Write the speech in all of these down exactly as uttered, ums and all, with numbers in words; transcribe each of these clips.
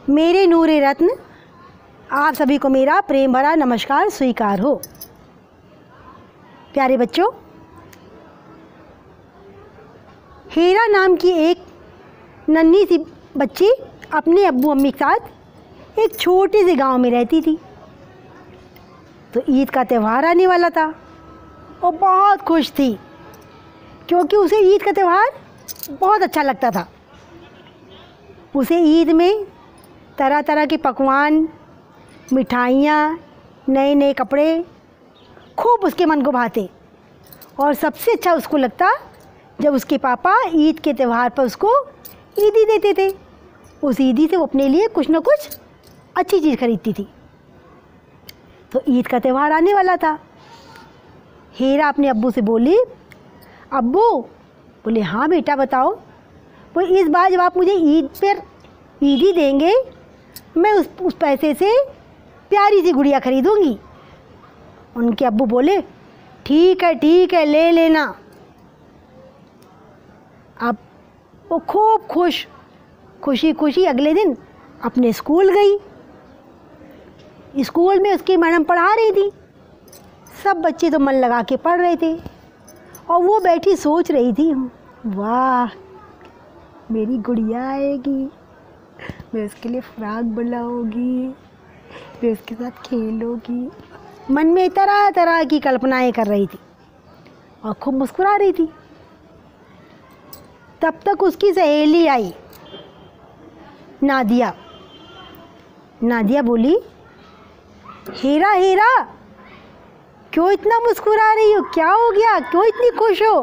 मेरे नूरे रत्न, आप सभी को मेरा प्रेम भरा नमस्कार स्वीकार हो। प्यारे बच्चों, हीरा नाम की एक नन्ही सी बच्ची अपने अब्बू अम्मी के साथ एक छोटे से गांव में रहती थी। तो ईद का त्यौहार आने वाला था और बहुत खुश थी क्योंकि उसे ईद का त्यौहार बहुत अच्छा लगता था। उसे ईद में तरह तरह के पकवान, मिठाइयाँ, नए नए कपड़े खूब उसके मन को भाते और सबसे अच्छा उसको लगता जब उसके पापा ईद के त्यौहार पर उसको ईदी देते थे। उस ईदी से वो अपने लिए कुछ न कुछ अच्छी चीज़ खरीदती थी। तो ईद का त्यौहार आने वाला था। हीरा अपने अब्बू से बोली, अब्बू। बोले, हाँ बेटा बताओ। बोले, इस बार जब आप मुझे ईद पर ईदी देंगे, मैं उस उस पैसे से प्यारी सी गुड़िया खरीदूंगी। उनके अब्बू बोले, ठीक है ठीक है, ले लेना। अब वो खूब खुश खुशी खुशी अगले दिन अपने स्कूल गई। स्कूल में उसकी मैडम पढ़ा रही थी। सब बच्चे तो मन लगा के पढ़ रहे थे और वो बैठी सोच रही थी, वाह मेरी गुड़िया आएगी, मैं उसके लिए फ्रॉक बनाऊंगी, मैं उसके साथ खेलूंगी। मन में तरह तरह की कल्पनाएं कर रही थी और खूब मुस्कुरा रही थी। तब तक उसकी सहेली आई, नादिया। नादिया बोली, हीरा हीरा, क्यों इतना मुस्कुरा रही हो? क्या हो गया? क्यों इतनी खुश हो?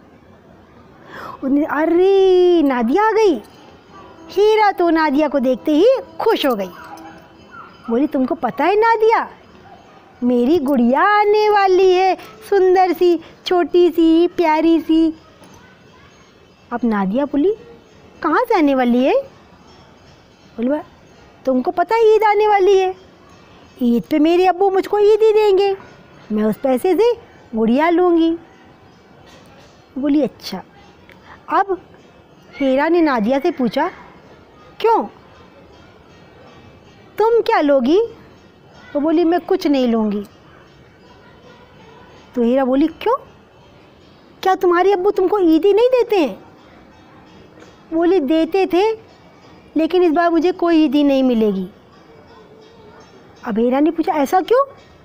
अरे नादिया आ गई। हीरा तो नादिया को देखते ही खुश हो गई। बोली, तुमको पता है नादिया, मेरी गुड़िया आने वाली है, सुंदर सी, छोटी सी, प्यारी सी। अब नादिया बोली, कहाँ से आने वाली है? बोले, तुमको पता है ईद आने वाली है, ईद पे मेरे अब्बू मुझको ईद ही देंगे, मैं उस पैसे से गुड़िया लूँगी। बोली, अच्छा। अब हीरा ने नादिया से पूछा, क्यों, तुम क्या लोगी? तो बोली, मैं कुछ नहीं लूँगी। तो हीरा बोली, क्यों, क्या तुम्हारे अब्बू तुमको ईदी नहीं देते हैं? बोली, देते थे, लेकिन इस बार मुझे कोई ईदी नहीं मिलेगी। अब हीरा ने पूछा, ऐसा क्यों?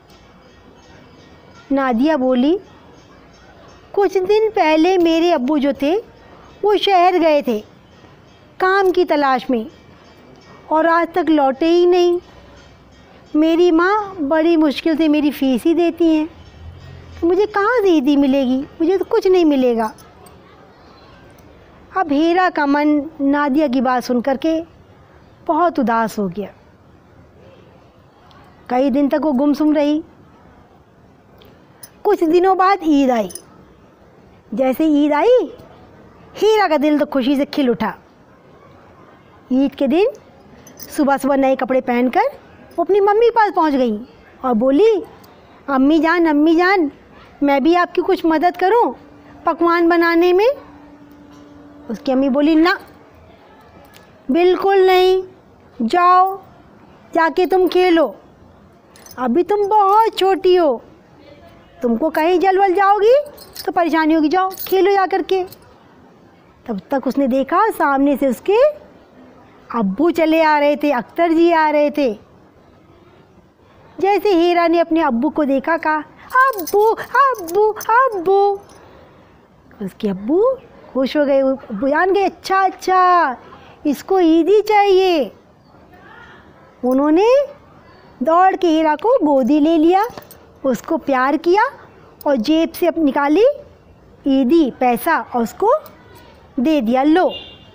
नादिया बोली, कुछ दिन पहले मेरे अब्बू जो थे वो शहर गए थे काम की तलाश में और आज तक लौटे ही नहीं। मेरी माँ बड़ी मुश्किल से मेरी फ़ीस ही देती हैं, तो मुझे कहाँ से ईदी मिलेगी? मुझे तो कुछ नहीं मिलेगा। अब हीरा का मन नादिया की बात सुन कर के बहुत उदास हो गया। कई दिन तक वो गुमसुम रही। कुछ दिनों बाद ईद आई। जैसे ईद आई, हीरा का दिल तो खुशी से खिल उठा। ईद के दिन सुबह सुबह नए कपड़े पहनकर वो अपनी मम्मी के पास पहुंच गई और बोली, अम्मी जान अम्मी जान, मैं भी आपकी कुछ मदद करूं पकवान बनाने में? उसकी अम्मी बोली, ना बिल्कुल नहीं, जाओ जाके तुम खेलो, अभी तुम बहुत छोटी हो, तुमको कहीं जल वल जाओगी तो परेशानी होगी, जाओ खेलो जा कर के। तब तक उसने देखा सामने से उसके अब्बू चले आ रहे थे, अख्तर जी आ रहे थे। जैसे हीरा ने अपने अब्बू को देखा, कहा, अब्बू अब्बू अब्बू। उसके अब्बू खुश हो गए, अब्बू जान गए, अच्छा अच्छा इसको ईदी चाहिए। उन्होंने दौड़ के हीरा को गोदी ले लिया, उसको प्यार किया और जेब से निकाली ईदी पैसा और उसको दे दिया, लो।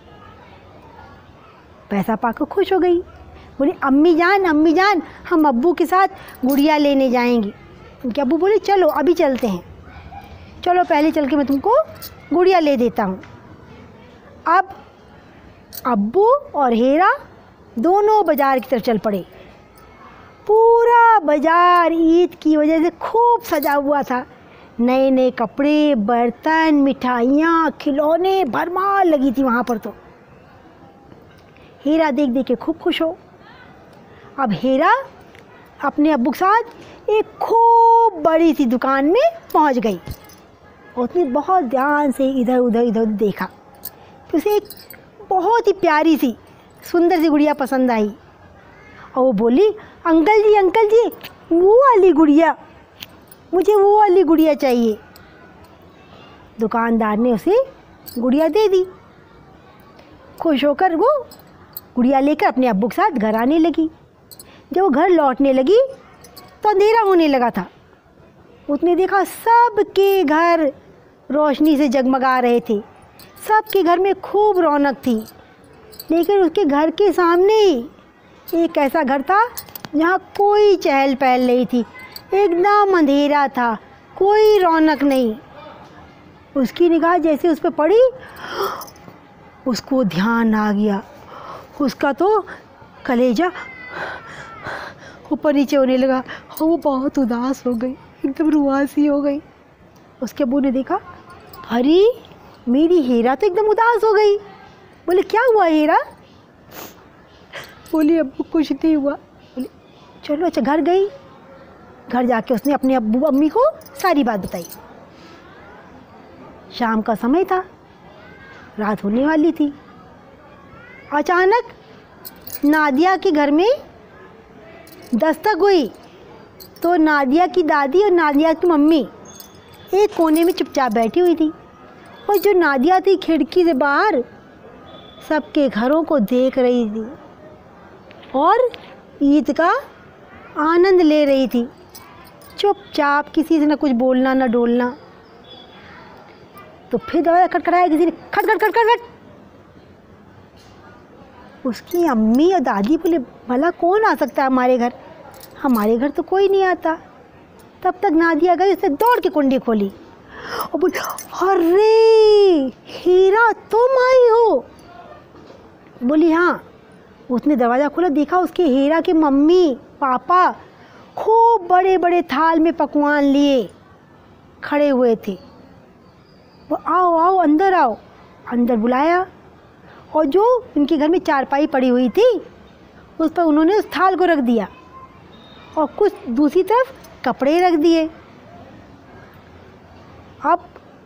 पैसा पाकर खुश हो गई। बोली, अम्मी जान अम्मी जान, हम अब्बू के साथ गुड़िया लेने जाएंगी। उनके अब्बू बोले, चलो अभी चलते हैं, चलो पहले चल के मैं तुमको गुड़िया ले देता हूँ। अब अब्बू और हीरा दोनों बाज़ार की तरफ चल पड़े। पूरा बाज़ार ईद की वजह से खूब सजा हुआ था। नए नए कपड़े, बर्तन, मिठाइयाँ, खिलौने, भरमार लगी थी वहाँ पर। तो हीरा देख देख के खूब खुश हो अब हीरा अपने अब्बू के साथ एक खूब बड़ी सी दुकान में पहुंच गई। उसने बहुत ध्यान से इधर उधर इधर उधर देखा तो उसे एक बहुत ही प्यारी सी सुंदर सी गुड़िया पसंद आई और वो बोली, अंकल जी अंकल जी वो वाली गुड़िया, मुझे वो वाली गुड़िया चाहिए। दुकानदार ने उसे गुड़िया दे दी। खुश होकर वो गुड़िया लेकर अपने अब्बू के साथ घर आने लगी। जब वो घर लौटने लगी तो अंधेरा होने लगा था। उसने देखा सबके घर रोशनी से जगमगा रहे थे, सबके घर में खूब रौनक थी, लेकिन उसके घर के सामने ही एक ऐसा घर था जहाँ कोई चहल पहल नहीं थी, एकदम अंधेरा था, कोई रौनक नहीं। उसकी निगाह जैसे उस पर पड़ी, उसको ध्यान आ गया। उसका तो कलेजा ऊपर नीचे होने लगा और वो बहुत उदास हो गई, एकदम रुआसी हो गई। उसके अब्बू ने देखा, अरे मेरी हीरा तो एकदम उदास हो गई। बोले, क्या हुआ हीरा? बोली, अब्बू कुछ नहीं हुआ। बोले, चलो अच्छा। घर गई, घर जाके उसने अपने अब्बू अम्मी को सारी बात बताई। शाम का समय था, रात होने वाली थी। अचानक नादिया के घर में दस्तक हुई तो नादिया की दादी और नादिया की मम्मी एक कोने में चुपचाप बैठी हुई थी और जो नादिया थी खिड़की से बाहर सबके घरों को देख रही थी और ईद का आनंद ले रही थी, चुपचाप, किसी से ना कुछ बोलना ना डोलना। तो फिर दरवाजा खटखटाया किसी ने, खट खट खट खट खट। उसकी अम्मी और दादी बोले, भला कौन आ सकता है हमारे घर, हमारे घर तो कोई नहीं आता। तब तक नादिया गई, उसने दौड़ के कुंडी खोली और बोली, अरे हीरा तुम आई हो? बोली, हाँ। उसने दरवाज़ा खोला, देखा उसके हीरा के मम्मी पापा खूब बड़े बड़े थाल में पकवान लिए खड़े हुए थे। वो, आओ आओ अंदर आओ। अंदर बुलाया और जो उनके घर में चारपाई पड़ी हुई थी उस पर उन्होंने उस थाल को रख दिया और कुछ दूसरी तरफ कपड़े रख दिए। अब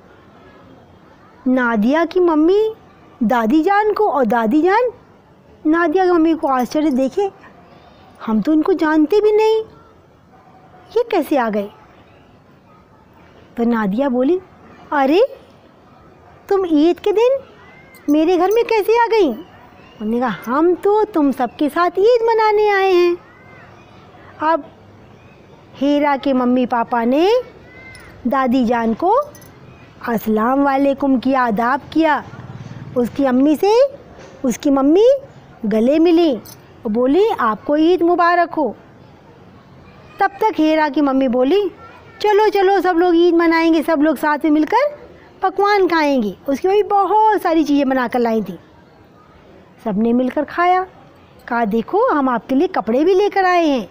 नादिया की मम्मी दादी जान को और दादी जान नादिया की मम्मी को आश्चर्य देखे, हम तो इनको जानते भी नहीं, ये कैसे आ गए? तो नादिया बोली, अरे तुम ईद के दिन मेरे घर में कैसे आ गई? उन्होंने कहा, हम तो तुम सबके साथ ईद मनाने आए हैं। अब हीरा के मम्मी पापा ने दादी जान को अस्सलाम वालेकुम किया, आदाब किया। उसकी अम्मी से उसकी मम्मी गले मिली और बोली, आपको ईद मुबारक हो। तब तक हीरा की मम्मी बोली, चलो चलो सब लोग ईद मनाएंगे, सब लोग साथ में मिलकर पकवान खाएंगे। उसकी मम्मी बहुत सारी चीज़ें बना कर लाई थी, सबने मिलकर खाया। कहा, देखो हम आपके लिए कपड़े भी लेकर आए हैं।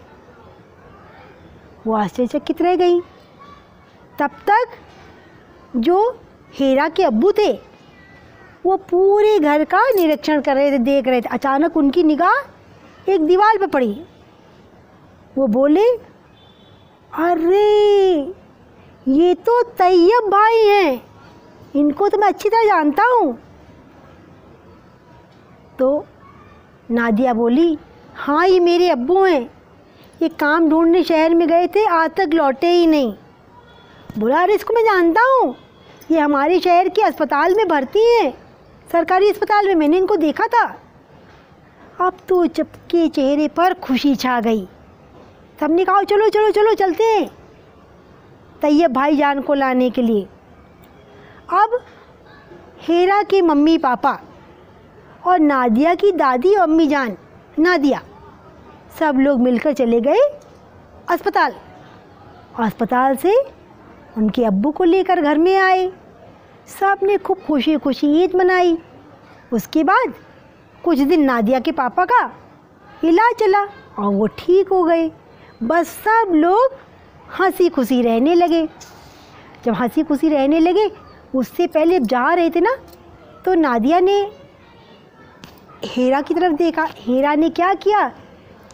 वो आश्चर्यचकित रह गई। तब तक जो हीरा के अब्बू थे वो पूरे घर का निरीक्षण कर रहे थे, देख रहे थे। अचानक उनकी निगाह एक दीवार पर पड़ी। वो बोले, अरे ये तो तैयब भाई हैं, इनको तो मैं अच्छी तरह जानता हूँ। तो नादिया बोली, हाँ ये मेरे अब्बू हैं, ये काम ढूंढने शहर में गए थे, आज तक लौटे ही नहीं। बोला, अरे इसको मैं जानता हूँ, ये हमारे शहर के अस्पताल में भर्ती हैं, सरकारी अस्पताल में, मैंने इनको देखा था। अब तो सबके चेहरे पर खुशी छा गई। सबने कहा, चलो चलो चलो चलते हैं तैयब भाईजान को लाने के लिए। अब हीरा के मम्मी पापा और नादिया की दादी और अम्मी जान नादिया सब लोग मिलकर चले गए अस्पताल। अस्पताल से उनके अब्बू को लेकर घर में आए। सब ने खूब खुशी खुशी ईद मनाई। उसके बाद कुछ दिन नादिया के पापा का इलाज चला और वो ठीक हो गए। बस सब लोग हंसी खुशी रहने लगे। जब हंसी खुशी रहने लगे, उससे पहले जा रहे थे ना, तो नादिया ने हीरा की तरफ देखा। हीरा ने क्या किया,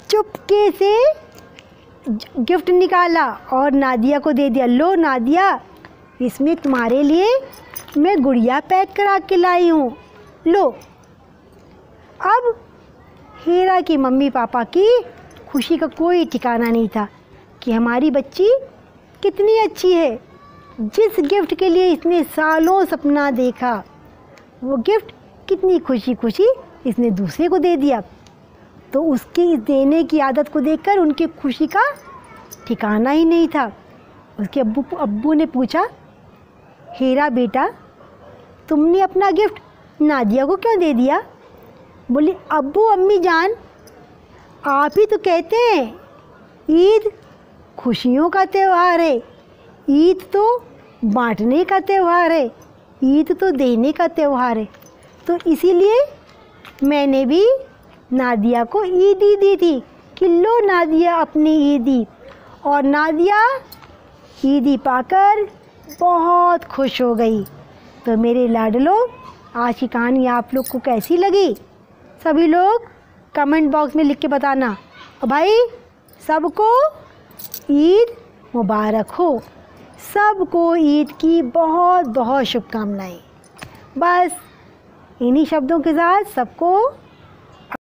चुपके से गिफ्ट निकाला और नादिया को दे दिया। लो नादिया, इसमें तुम्हारे लिए मैं गुड़िया पैक करा के लाई हूँ, लो। अब हीरा की मम्मी पापा की खुशी का कोई ठिकाना नहीं था कि हमारी बच्ची कितनी अच्छी है। जिस गिफ्ट के लिए इसने सालों सपना देखा, वो गिफ्ट कितनी खुशी खुशी इसने दूसरे को दे दिया। तो उसकी इस देने की आदत को देखकर उनकी खुशी का ठिकाना ही नहीं था। उसके अब्बू अब्बू ने पूछा, हीरा बेटा, तुमने अपना गिफ्ट नादिया को क्यों दे दिया? बोली, अब्बू अम्मी जान, आप ही तो कहते हैं ईद खुशियों का त्यौहार है, ईद तो बांटने का त्यौहार है, ईद तो देने का त्यौहार है। तो इसीलिए मैंने भी नादिया को ईदी दी थी कि लो नादिया अपनी ईदी। और नादिया ईदी पाकर बहुत खुश हो गई। तो मेरे लाडलो, आज की कहानी आप लोग को कैसी लगी? सभी लोग कमेंट बॉक्स में लिख के बताना। और भाई, सबको ईद मुबारक हो। सबको ईद की बहुत बहुत शुभकामनाएं। बस इन्हीं शब्दों के साथ सबको